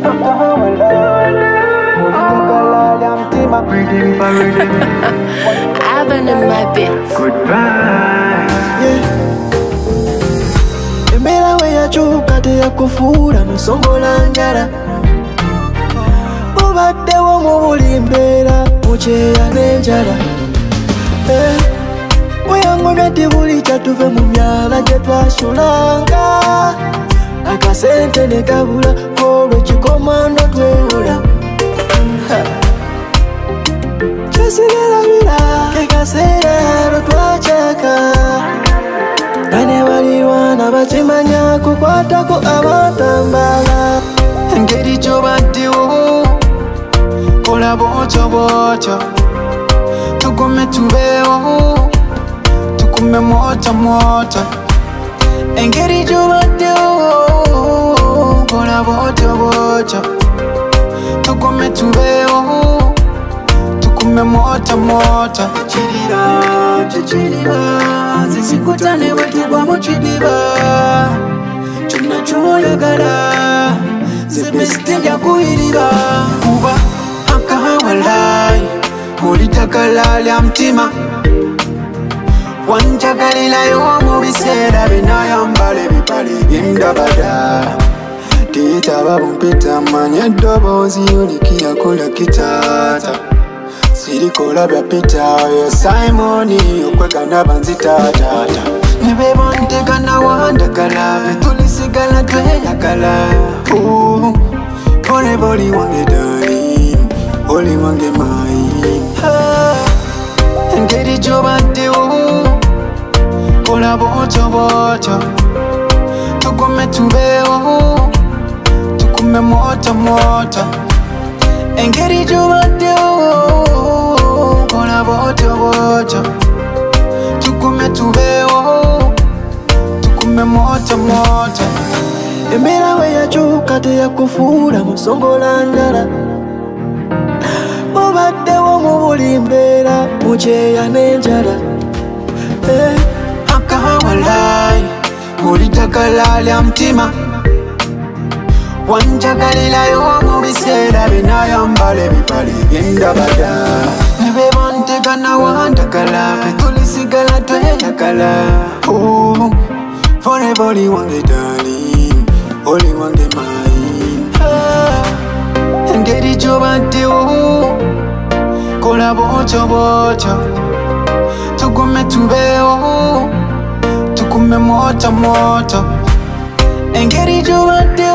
I've been in my bits. Goodbye. Emera we yachuka teyakufura musongola njala. Mubaddewo mu buli mbeera mukyeya n'enjala. Muyangomye ti buli kyatuve mu myala gye twasulanga. Akasente ne kabula olwo ekikomando twewula. Kyesigala ke kaseera lwe twacaka. Bane balirwana bakimanya kukwatako abatambala. Engeri gy'obaddewo kola bwotyo bwotyo. Tugume tubeewo tukume moto moto. Engeri gy'obaddewo kola bwotyo bwotyo. Tugume tubeewo tukume moto moto. Chirira zisikutane bwetugwa mu kidiba. Kyonna ky'oyagala zibesite byakuwirira. Kuba akawalayi oli ddagala lya mutima. Wanjagalirayo mu biseera binayambala ebipale by'endabada. Tiyitaba bumpita manya eddoboozi olikirakola kitaata. Sirikola bya Peter yo Simoni okwegana banzitaataata. Ne bebantegana wandagala betulisigala tweyagala. Forever oli wange darling, oli wange mayi. Engeri gy'obaddewo kola bwotyo bwotyo. Tugume tubeewo tukume moto moto. Engeri gy'obaddewo kola bwotyo bwotyo. Tukume tubeewo tukume moto moto. Embeera we yakyuka teyakufuula musongola njala. Mubaddewo mu buli mbeera mukyeya n'enjala. Akawalayi oli ddagala lya mutima. Wanjagalirayo mu biseera binayambala ebipale by'endabada. Ne bebantegana wandagala betulisigala tweyagala. Forever oli wange darling, oli wange mayi. Engeri gy'obaddewo kola bwotyo bwotyo. Tugume tubeewo tukume moto moto. Engeri gy'obaddewo